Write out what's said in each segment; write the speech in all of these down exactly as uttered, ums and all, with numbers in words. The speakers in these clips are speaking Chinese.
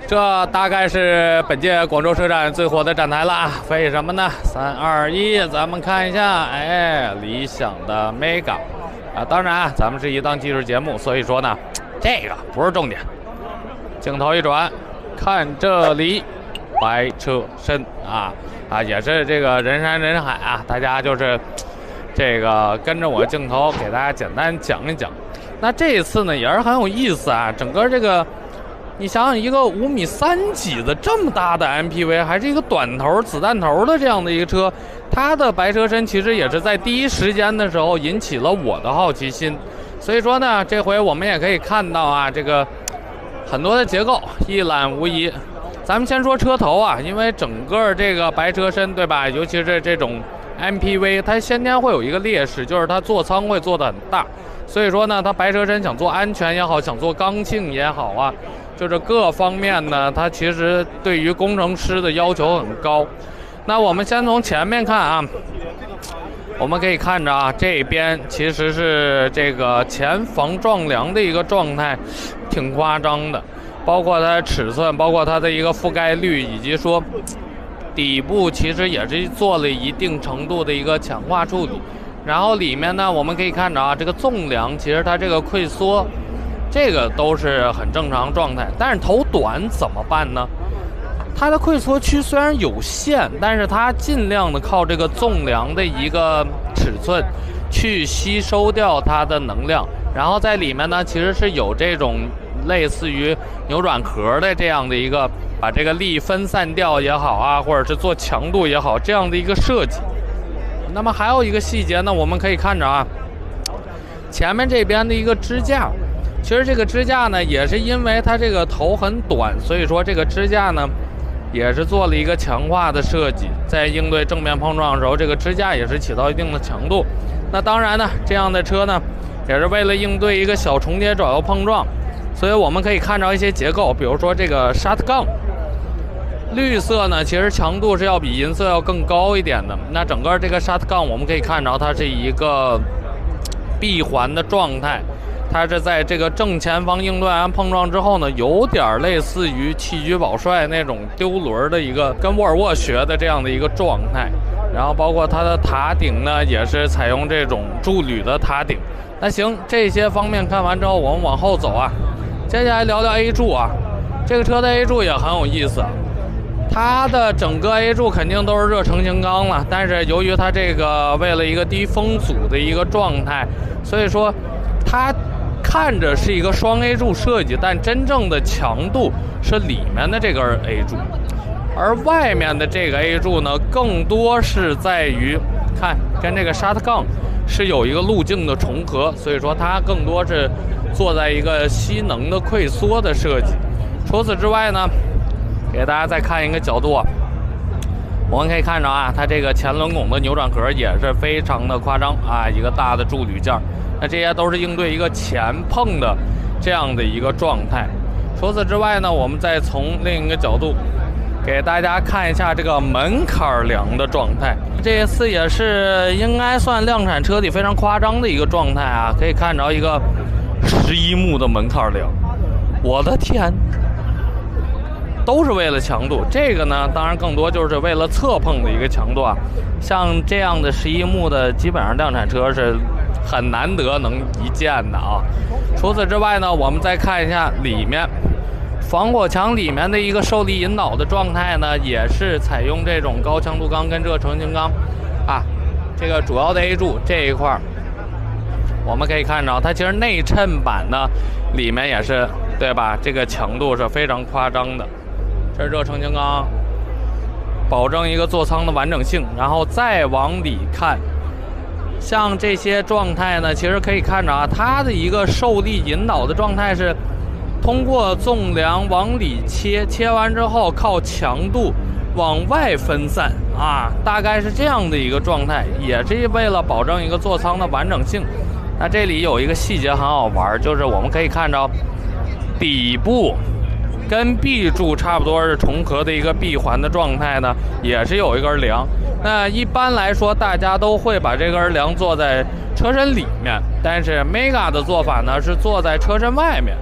这大概是本届广州车展最火的展台了啊！为什么呢？三二一，咱们看一下，哎，理想的 Mega 啊，当然啊，咱们是一档技术节目，所以说呢，这个不是重点。镜头一转，看这里，白车身啊啊，也是这个人山人海啊，大家就是这个跟着我镜头给大家简单讲一讲。那这一次呢，也是很有意思啊，整个这个。你想想，一个五米三几的这么大的 M P V， 还是一个短头子弹头的这样的一个车，它的白车身其实也是在第一时间的时候引起了我的好奇心。所以说呢，这回我们也可以看到啊，这个很多的结构一览无遗。咱们先说车头啊，因为整个这个白车身，对吧？尤其是这种 M P V， 它先天会有一个劣势，就是它座舱会做得很大。所以说呢，它白车身想做安全也好，想做刚性也好啊。就是各方面呢，它其实对于工程师的要求很高。那我们先从前面看啊，我们可以看着啊，这边其实是这个前防撞梁的一个状态，挺夸张的，包括它的尺寸，包括它的一个覆盖率，以及说底部其实也是做了一定程度的一个强化处理。然后里面呢，我们可以看着啊，这个纵梁其实它这个溃缩。这个都是很正常状态，但是头短怎么办呢？它的溃缩区虽然有限，但是它尽量的靠这个纵梁的一个尺寸去吸收掉它的能量，然后在里面呢，其实是有这种类似于扭转壳的这样的一个把这个力分散掉也好啊，或者是做强度也好这样的一个设计。那么还有一个细节呢，我们可以看着啊，前面这边的一个支架。其实这个支架呢，也是因为它这个头很短，所以说这个支架呢，也是做了一个强化的设计，在应对正面碰撞的时候，这个支架也是起到一定的强度。那当然呢，这样的车呢，也是为了应对一个小重叠爪右碰撞，所以我们可以看到一些结构，比如说这个沙特杠，绿色呢，其实强度是要比银色要更高一点的。那整个这个沙特杠，我们可以看到它是一个闭环的状态。它是在这个正前方应对完碰撞之后呢，有点类似于汽车保帅那种丢轮的一个跟沃尔沃学的这样的一个状态。然后包括它的塔顶呢，也是采用这种铸铝的塔顶。那行，这些方面看完之后，我们往后走啊，接下来聊聊 A 柱啊。这个车的 A 柱也很有意思，它的整个 A 柱肯定都是热成型钢了，但是由于它这个为了一个低风阻的一个状态，所以说它看着是一个双 A 柱设计，但真正的强度是里面的这根 A 柱，而外面的这个 A 柱呢，更多是在于看跟这个沙特杠是有一个路径的重合，所以说它更多是做在一个吸能的溃缩的设计。除此之外呢，给大家再看一个角度啊，我们可以看着啊，它这个前轮拱的扭转壳也是非常的夸张啊，一个大的铸铝件。那这些都是应对一个前碰的这样的一个状态。除此之外呢，我们再从另一个角度给大家看一下这个门槛梁的状态。这一次也是应该算量产车里非常夸张的一个状态啊，可以看着一个十一目的门槛梁，我的天！都是为了强度，这个呢，当然更多就是为了侧碰的一个强度啊。像这样的十一目的，基本上量产车是很难得能一见的啊。除此之外呢，我们再看一下里面防火墙里面的一个受力引导的状态呢，也是采用这种高强度钢跟热成型钢啊。这个主要的 A 柱这一块，我们可以看到它其实内衬板呢里面也是，对吧？这个强度是非常夸张的。这是热成型钢，保证一个座舱的完整性。然后再往里看，像这些状态呢，其实可以看着啊，它的一个受力引导的状态是通过纵梁往里切，切完之后靠强度往外分散啊，大概是这样的一个状态，也是为了保证一个座舱的完整性。那这里有一个细节很好玩，就是我们可以看到底部跟 B 柱差不多是重合的一个闭环的状态呢，也是有一根梁。那一般来说，大家都会把这根梁做在车身里面，但是 Mega 的做法呢是做在车身外面。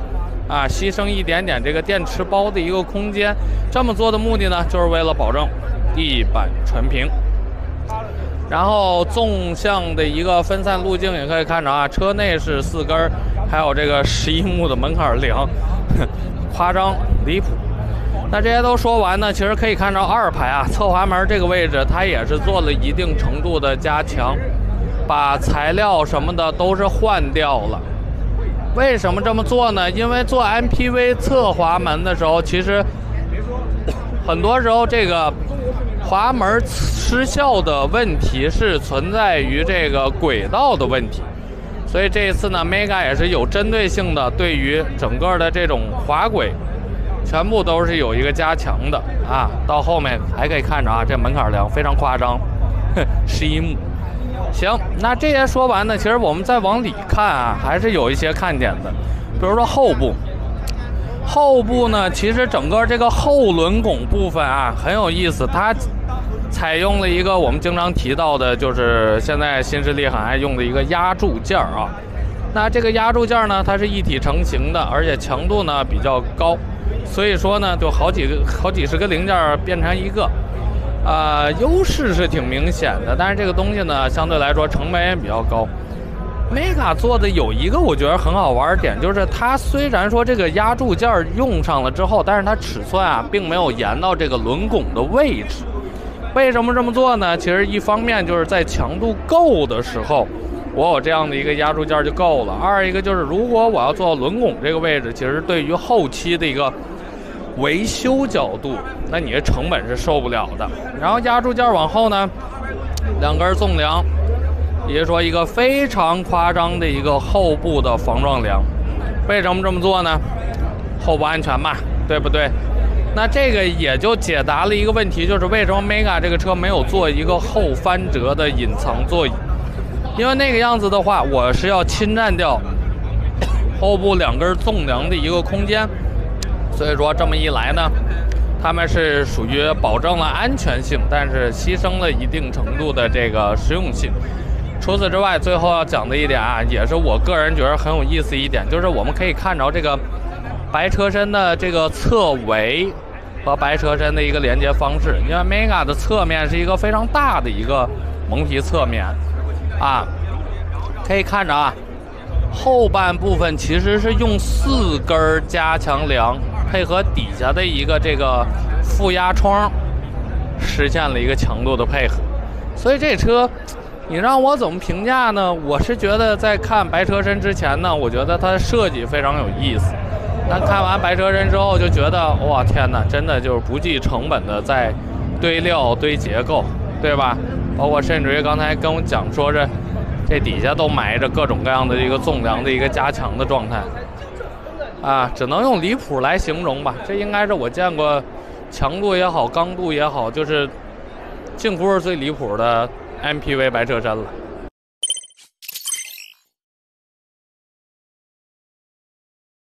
啊，牺牲一点点这个电池包的一个空间。这么做的目的呢，就是为了保证地板纯平。然后纵向的一个分散路径也可以看着啊，车内是四根，还有这个十一目的门槛梁，夸张离谱。那这些都说完呢，其实可以看到二排啊侧滑门这个位置，它也是做了一定程度的加强，把材料什么的都是换掉了。为什么这么做呢？因为做 M P V 侧滑门的时候，其实很多时候这个滑门失效的问题是存在于这个轨道的问题，所以这一次呢 ，Mega 也是有针对性的，对于整个的这种滑轨，全部都是有一个加强的啊。到后面还可以看着啊，这门槛梁非常夸张，十一目。行，那这些说完呢，其实我们再往里看啊，还是有一些看点的，比如说后部。后部呢，其实整个这个后轮拱部分啊很有意思，它采用了一个我们经常提到的，就是现在新势力很爱用的一个压铸件啊。那这个压铸件呢，它是一体成型的，而且强度呢比较高，所以说呢，就好几个好几十个零件变成一个，呃，优势是挺明显的。但是这个东西呢，相对来说成本也比较高。Mega 做的有一个我觉得很好玩的点，就是它虽然说这个压铸件用上了之后，但是它尺寸啊并没有延到这个轮拱的位置。为什么这么做呢？其实一方面就是在强度够的时候，我有这样的一个压铸件就够了；二一个就是如果我要做到轮拱这个位置，其实对于后期的一个维修角度，那你的成本是受不了的。然后压铸件往后呢，两根纵梁。也就是说，一个非常夸张的一个后部的防撞梁，为什么这么做呢？后部安全嘛，对不对？那这个也就解答了一个问题，就是为什么 Mega 这个车没有做一个后翻折的隐藏座椅？因为那个样子的话，我是要侵占掉后部两根纵梁的一个空间，所以说这么一来呢，他们是属于保证了安全性，但是牺牲了一定程度的这个实用性。除此之外，最后要讲的一点啊，也是我个人觉得很有意思一点，就是我们可以看着这个白车身的这个侧围和白车身的一个连接方式。因为 Mega 的侧面是一个非常大的一个蒙皮侧面啊，可以看着啊，后半部分其实是用四根加强梁配合底下的一个这个负压窗，实现了一个强度的配合。所以这车。你让我怎么评价呢？我是觉得在看白车身之前呢，我觉得它的设计非常有意思。但看完白车身之后，就觉得哇天哪，真的就是不计成本的在堆料、堆结构，对吧？包括甚至于刚才跟我讲说这这底下都埋着各种各样的一个纵梁的一个加强的状态，啊，只能用离谱来形容吧。这应该是我见过强度也好、刚度也好，就是近乎是最离谱的M P V 白车身了。